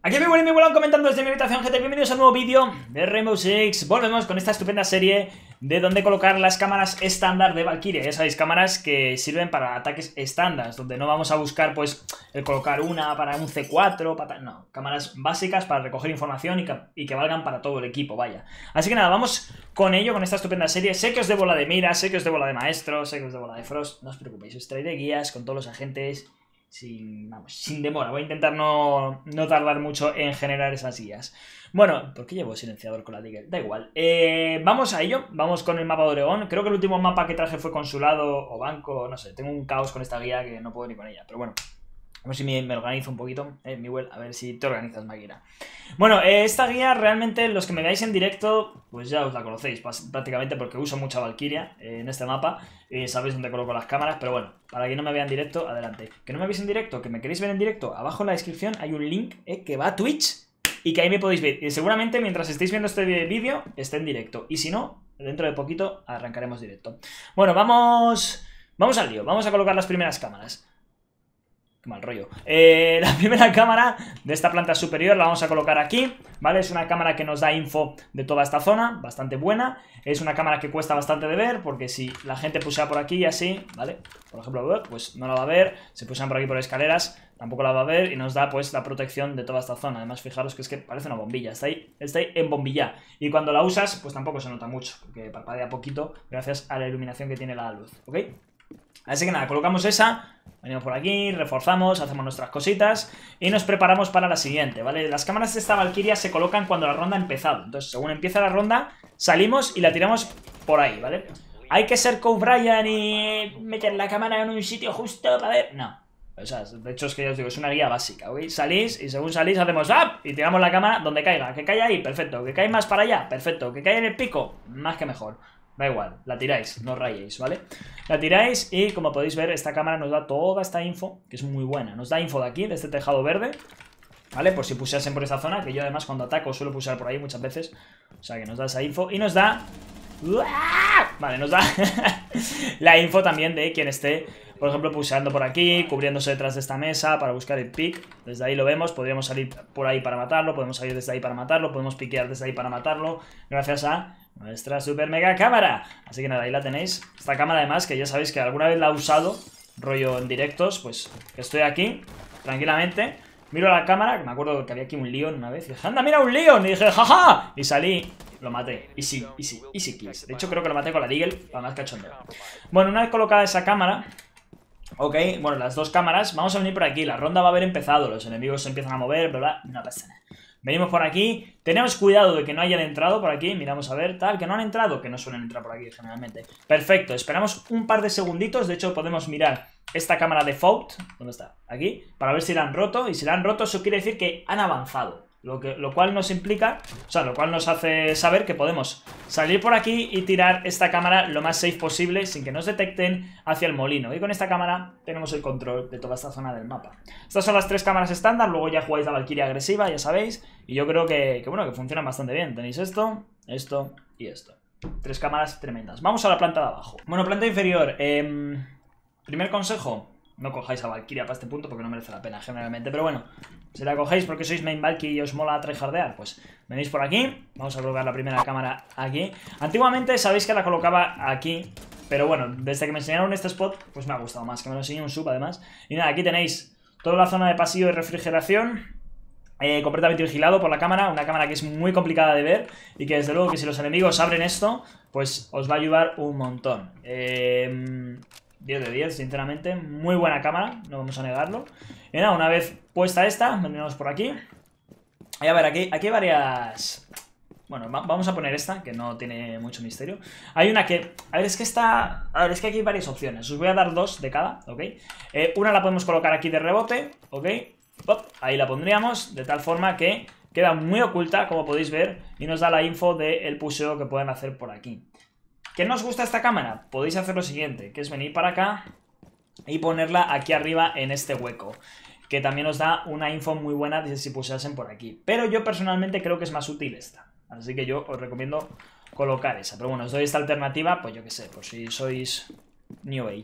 Aquí mi buen y mi bolón comentando desde mi habitación, gente. Bienvenidos a un nuevo vídeo de Rainbow Six. Volvemos con esta estupenda serie de dónde colocar las cámaras estándar de Valkyria. Ya sabéis, cámaras que sirven para ataques estándar, donde no vamos a buscar pues el colocar una para un C4, no, cámaras básicas para recoger información y que valgan para todo el equipo, vaya. Así que nada, vamos con ello, con esta estupenda serie. Sé que os debo la de mira, sé que os debo la de maestro, sé que os debo la de Frost. No os preocupéis, os traeré guías con todos los agentes sin demora. Voy a intentar no tardar mucho en generar esas guías. Bueno, ¿por qué llevo silenciador con la Deagle? Da igual. Vamos a ello. Vamos con el mapa de Oregón. Creo que el último mapa que traje fue consulado o banco. No sé, tengo un caos con esta guía que no puedo ni con ella. Pero bueno, a ver si me organizo un poquito. Miguel, a ver si te organizas, Maguira. Bueno, esta guía realmente los que me veáis en directo, pues ya os la conocéis prácticamente porque uso mucha Valkyria en este mapa. Sabéis dónde coloco las cámaras, pero bueno, para que no me vea en directo, adelante. Que no me veis en directo, que me queréis ver en directo, abajo en la descripción hay un link que va a Twitch y que ahí me podéis ver. Y seguramente mientras estéis viendo este vídeo esté en directo. Y si no, dentro de poquito arrancaremos directo. Bueno, vamos al lío, vamos a colocar las primeras cámaras. Qué mal rollo. La primera cámara de esta planta superior la vamos a colocar aquí, ¿vale? Es una cámara que nos da info de toda esta zona, bastante buena. Es una cámara que cuesta bastante de ver, porque si la gente pusea por aquí y así, ¿vale? Por ejemplo, pues no la va a ver. Si pusean por aquí por escaleras, tampoco la va a ver y nos da pues la protección de toda esta zona. Además, fijaros que es que parece una bombilla, está ahí en bombilla. Y cuando la usas, pues tampoco se nota mucho, porque parpadea poquito gracias a la iluminación que tiene la luz, ¿ok? Así que nada, colocamos esa, venimos por aquí, reforzamos, hacemos nuestras cositas y nos preparamos para la siguiente, ¿vale? Las cámaras de esta Valkyria se colocan cuando la ronda ha empezado. Entonces, según empieza la ronda, salimos y la tiramos por ahí, ¿vale? Hay que ser Kobe Bryant y meter la cámara en un sitio justo para ver... No. O sea, de hecho es que ya os digo, es una guía básica, ¿ok? Salís y según salís hacemos ¡up! Y tiramos la cámara donde caiga. Que caiga ahí, perfecto. Que caiga más para allá, perfecto. Que caiga en el pico, más que mejor. Da igual, la tiráis, no rayéis, ¿vale? La tiráis y como podéis ver, esta cámara nos da toda esta info, que es muy buena. Nos da info de aquí, de este tejado verde, ¿vale? Por si puseasen por esta zona, que yo además cuando ataco suelo pulsar por ahí muchas veces. O sea que nos da esa info y nos da... Vale, nos da la info también de quien esté, por ejemplo, pulseando por aquí, cubriéndose detrás de esta mesa para buscar el pick. Desde ahí lo vemos, podríamos salir por ahí para matarlo, podemos salir desde ahí para matarlo, podemos piquear desde ahí para matarlo, gracias a nuestra super mega cámara. Así que nada, ahí la tenéis. Esta cámara además, que ya sabéis que alguna vez la he usado, rollo en directos, pues estoy aquí, tranquilamente, miro a la cámara, que me acuerdo que había aquí un Leon una vez, y dije, anda, mira un Leon, y dije, jaja, y salí, lo maté, easy kills. De hecho creo que lo maté con la Deagle, para más cachondeo. Bueno, una vez colocada esa cámara, ok, bueno, las dos cámaras, vamos a venir por aquí, la ronda va a haber empezado, los enemigos se empiezan a mover, bla, bla, no pasa nada. Venimos por aquí, tenemos cuidado de que no hayan entrado por aquí, miramos a ver, tal, que no han entrado, que no suelen entrar por aquí generalmente. Perfecto, esperamos un par de segunditos, de hecho podemos mirar esta cámara de default, ¿dónde está? Aquí, para ver si la han roto, y si la han roto eso quiere decir que han avanzado. Lo cual nos implica, o sea, lo cual nos hace saber que podemos salir por aquí y tirar esta cámara lo más safe posible sin que nos detecten hacia el molino. Y con esta cámara tenemos el control de toda esta zona del mapa. Estas son las tres cámaras estándar, luego ya jugáis la Valkyria agresiva, ya sabéis. Y yo creo que funcionan bastante bien. Tenéis esto, esto y esto. Tres cámaras tremendas. Vamos a la planta de abajo. Bueno, planta inferior. Primer consejo. No cojáis a Valkyria para este punto porque no merece la pena generalmente, pero bueno, si la cogéis porque sois main Valkyrie y os mola tryhardear, pues venís por aquí, vamos a colocar la primera cámara aquí. Antiguamente sabéis que la colocaba aquí, pero bueno, desde que me enseñaron este spot, pues me ha gustado más, que me lo enseñó un sub además. Y nada, aquí tenéis toda la zona de pasillo y refrigeración, completamente vigilado por la cámara, una cámara que es muy complicada de ver y que desde luego que si los enemigos abren esto, pues os va a ayudar un montón. 10 de 10, sinceramente, muy buena cámara, no vamos a negarlo. Y nada, una vez puesta esta, vendremos por aquí. Y a ver, aquí hay varias... Bueno, vamos a poner esta, que no tiene mucho misterio. Hay una que... A ver, es que esta... A ver, es que aquí hay varias opciones. Os voy a dar dos de cada, ¿ok? Una la podemos colocar aquí de rebote, ¿ok? Pop, ahí la pondríamos, de tal forma que queda muy oculta, como podéis ver, y nos da la info del puseo que pueden hacer por aquí. ¿Qué nos gusta esta cámara? Podéis hacer lo siguiente, que es venir para acá y ponerla aquí arriba en este hueco, que también os da una info muy buena de si pusiesen por aquí. Pero yo personalmente creo que es más útil esta, así que yo os recomiendo colocar esa. Pero bueno, os doy esta alternativa, pues yo que sé, por si sois New Age.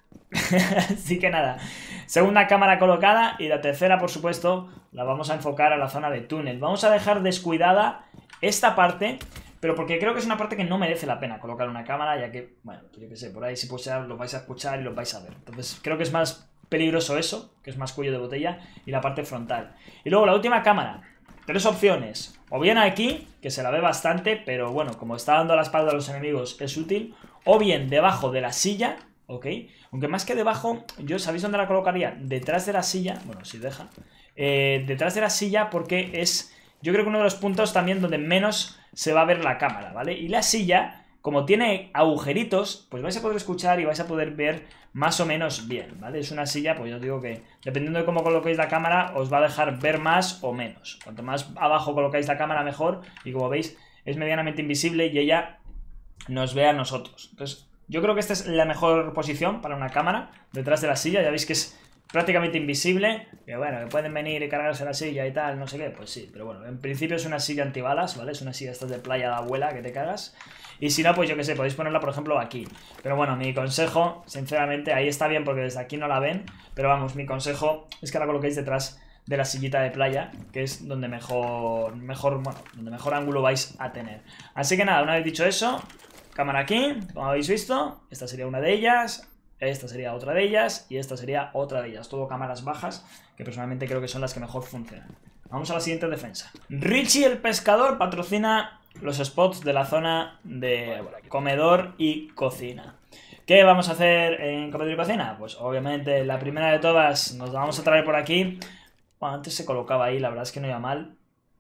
Así que nada, segunda cámara colocada y la tercera, por supuesto, la vamos a enfocar a la zona de túnel. Vamos a dejar descuidada esta parte, pero porque creo que es una parte que no merece la pena colocar una cámara, ya que, bueno, yo qué sé, por ahí si pusieras lo vais a escuchar y lo vais a ver. Entonces creo que es más peligroso eso, que es más cuello de botella, y la parte frontal. Y luego la última cámara, tres opciones. O bien aquí, que se la ve bastante, pero bueno, como está dando la espalda a los enemigos es útil. O bien debajo de la silla, ¿ok? Aunque más que debajo, yo ¿sabéis dónde la colocaría? Detrás de la silla, bueno, si deja. Detrás de la silla porque es, yo creo que uno de los puntos también donde menos se va a ver la cámara, ¿vale? Y la silla, como tiene agujeritos, pues vais a poder escuchar y vais a poder ver más o menos bien, ¿vale? Es una silla, pues yo os digo que dependiendo de cómo coloquéis la cámara, os va a dejar ver más o menos. Cuanto más abajo colocáis la cámara, mejor. Y como veis, es medianamente invisible y ella nos ve a nosotros. Entonces, yo creo que esta es la mejor posición para una cámara, detrás de la silla. Ya veis que es prácticamente invisible, que bueno, que pueden venir y cargarse la silla y tal, no sé qué, pues sí, pero bueno, en principio es una silla antibalas, ¿vale? Es una silla estas de playa de abuela que te cagas. Y si no, pues yo qué sé, podéis ponerla, por ejemplo, aquí. Pero bueno, mi consejo, sinceramente, ahí está bien porque desde aquí no la ven, pero vamos, mi consejo es que la coloquéis detrás de la sillita de playa, que es donde mejor, bueno, donde mejor ángulo vais a tener. Así que nada, una vez dicho eso, cámara aquí, como habéis visto, esta sería una de ellas. Esta sería otra de ellas y esta sería otra de ellas. Todo cámaras bajas que personalmente creo que son las que mejor funcionan. Vamos a la siguiente defensa. Richie el pescador patrocina los spots de la zona de comedor y cocina. ¿Qué vamos a hacer en comedor y cocina? Pues obviamente la primera de todas nos la vamos a traer por aquí. Bueno, antes se colocaba ahí, la verdad es que no iba mal.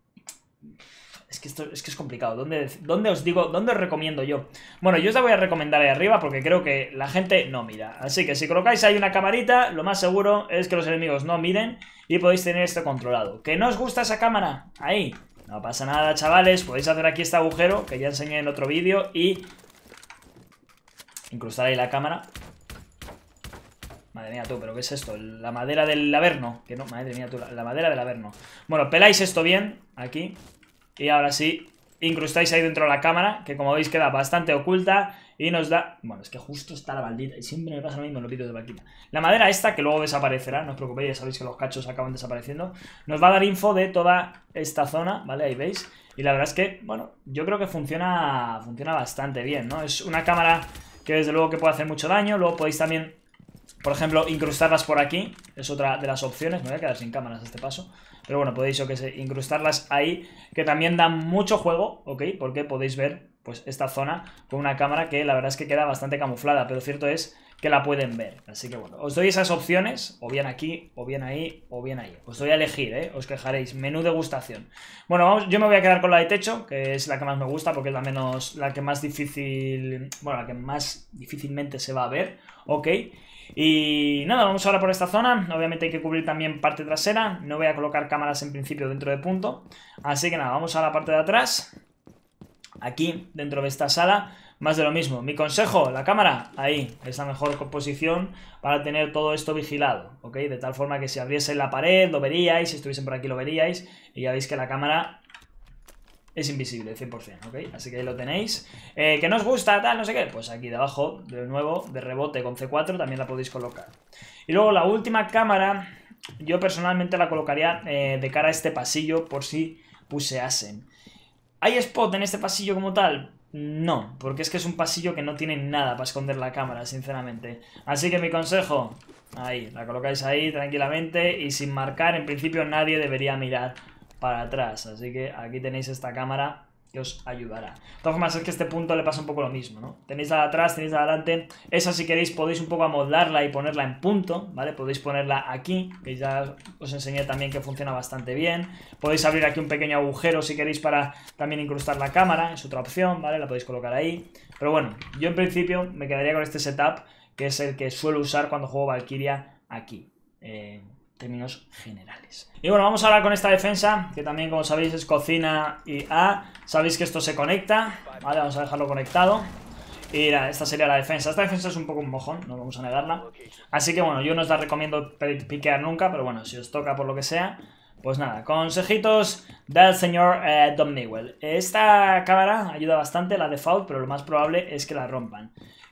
Es que es complicado. ¿Dónde os digo? ¿Dónde os recomiendo yo? Bueno, yo os la voy a recomendar ahí arriba porque creo que la gente no mira. Así que si colocáis ahí una camarita, lo más seguro es que los enemigos no miren y podéis tener esto controlado. ¿Que no os gusta esa cámara? Ahí. No pasa nada, chavales. Podéis hacer aquí este agujero que ya enseñé en otro vídeo y incrustar ahí la cámara. Madre mía tú, ¿pero qué es esto? La madera del averno. Que no, madre mía tú, la madera del averno. Bueno, peláis esto bien, aquí. Y ahora sí, incrustáis ahí dentro de la cámara, que como veis queda bastante oculta y nos da... Bueno, es que justo está la baldita y siempre me pasa lo mismo en los vídeos de Valkyria. La madera esta, que luego desaparecerá, no os preocupéis, ya sabéis que los cachos acaban desapareciendo, nos va a dar info de toda esta zona, ¿vale? Ahí veis. Y la verdad es que, bueno, yo creo que funciona bastante bien, ¿no? Es una cámara que desde luego que puede hacer mucho daño. Luego podéis también, por ejemplo, incrustarlas por aquí. Es otra de las opciones. Me voy a quedar sin cámaras a este paso. Pero bueno, podéis, yo que sé, incrustarlas ahí, que también dan mucho juego, ¿ok? Porque podéis ver, pues, esta zona con una cámara que la verdad es que queda bastante camuflada, pero cierto es que la pueden ver. Así que bueno, os doy esas opciones, o bien aquí, o bien ahí, o bien ahí. Os doy a elegir, ¿eh? Os quejaréis. Menú degustación. Bueno, vamos, yo me voy a quedar con la de techo, que es la que más me gusta, porque es la que más difícil, bueno, la que más difícilmente se va a ver, ¿ok? Y nada, vamos ahora por esta zona. Obviamente hay que cubrir también parte trasera. No voy a colocar cámaras en principio dentro de punto. Así que nada, vamos a la parte de atrás. Aquí, dentro de esta sala, más de lo mismo. Mi consejo, la cámara, ahí, es la mejor posición para tener todo esto vigilado, ¿ok? De tal forma que si abriese la pared lo veríais, si estuviesen por aquí lo veríais. Y ya veis que la cámara es invisible, 100%, ¿ok? Así que ahí lo tenéis. ¿Que no os gusta, tal, no sé qué? Pues aquí debajo, de nuevo, de rebote con C4, también la podéis colocar. Y luego la última cámara, yo personalmente la colocaría de cara a este pasillo, por si puseasen. ¿Hay spot en este pasillo como tal? No, porque es que es un pasillo que no tiene nada para esconder la cámara, sinceramente. Así que mi consejo, ahí, la colocáis ahí tranquilamente y sin marcar, en principio nadie debería mirar para atrás, así que aquí tenéis esta cámara que os ayudará. De todas formas, es que a este punto le pasa un poco lo mismo, ¿no? Tenéis la de atrás, tenéis la de adelante. Esa, si queréis, podéis un poco amoldarla y ponerla en punto, ¿vale? Podéis ponerla aquí, que ya os enseñé también que funciona bastante bien. Podéis abrir aquí un pequeño agujero si queréis para también incrustar la cámara, es otra opción, ¿vale? La podéis colocar ahí. Pero bueno, yo en principio me quedaría con este setup, que es el que suelo usar cuando juego Valkyria aquí. Términos generales. Y bueno, vamos ahora con esta defensa, que también, como sabéis, es cocina y A. Sabéis que esto se conecta, ¿vale? Vamos a dejarlo conectado. Y nada, esta sería la defensa. Esta defensa es un poco un mojón, no vamos a negarla. Así que bueno, yo no os la recomiendo piquear nunca, pero bueno, si os toca por lo que sea, pues nada, consejitos del señor Dom Newell. Esta cámara ayuda bastante, la default, pero lo más probable es que la rompan.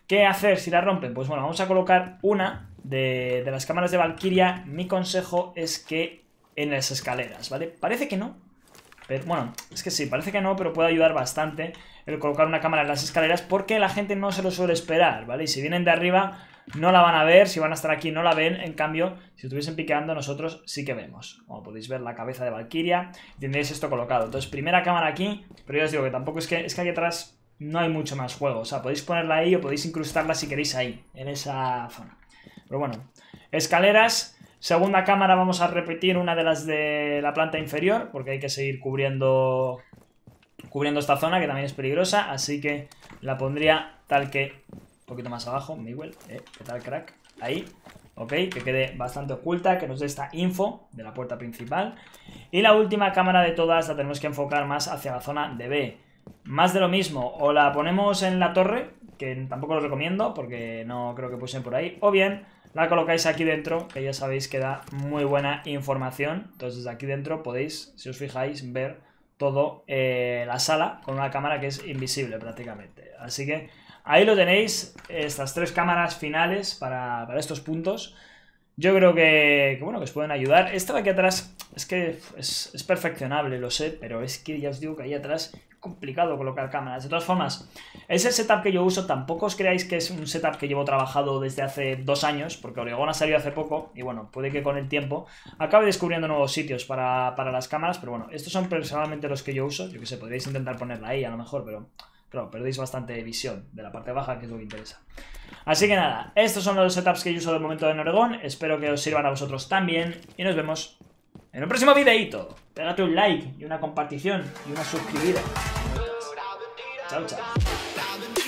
¿Qué hacer si la rompen? Pues bueno, vamos a colocar una de las cámaras de Valkyria. Mi consejo es que en las escaleras, ¿vale? Parece que no. Pero, bueno, es que sí, parece que no, pero puede ayudar bastante el colocar una cámara en las escaleras porque la gente no se lo suele esperar, ¿vale? Y si vienen de arriba no la van a ver, si van a estar aquí no la ven. En cambio, si estuviesen piqueando nosotros sí que vemos. Como podéis ver, la cabeza de Valkyria, tendréis esto colocado. Entonces, primera cámara aquí, pero ya os digo que tampoco es que aquí atrás no hay mucho más juego. O sea, podéis ponerla ahí o podéis incrustarla si queréis ahí, en esa zona. Pero bueno, escaleras. Segunda cámara vamos a repetir una de las de la planta inferior, porque hay que seguir cubriendo esta zona, que también es peligrosa. Así que la pondría tal que... Un poquito más abajo, Miguel. ¿Qué tal, crack? Ahí. Ok, que quede bastante oculta, que nos dé esta info de la puerta principal. Y la última cámara de todas la tenemos que enfocar más hacia la zona de B. Más de lo mismo, o la ponemos en la torre, que tampoco lo recomiendo porque no creo que pusen por ahí, o bien la colocáis aquí dentro, que ya sabéis que da muy buena información. Entonces desde aquí dentro podéis, si os fijáis, ver todo la sala con una cámara que es invisible prácticamente. Así que ahí lo tenéis, estas tres cámaras finales para estos puntos. Yo creo que bueno, que os pueden ayudar. Esta de aquí atrás es que es perfeccionable, lo sé, pero es que ya os digo que ahí atrás es complicado colocar cámaras. De todas formas, es el setup que yo uso. Tampoco os creáis que es un setup que llevo trabajado desde hace 2 años, porque Oregón ha salido hace poco y bueno, puede que con el tiempo acabe descubriendo nuevos sitios para las cámaras, pero bueno, estos son personalmente los que yo uso. Yo que sé, podríais intentar ponerla ahí a lo mejor, pero claro, perdéis bastante visión de la parte baja, que es lo que interesa. Así que nada, estos son los setups que yo uso de momento en Oregón. Espero que os sirvan a vosotros también. Y nos vemos en un próximo videíto. Pégate un like y una compartición y una suscribida. Chao, chao.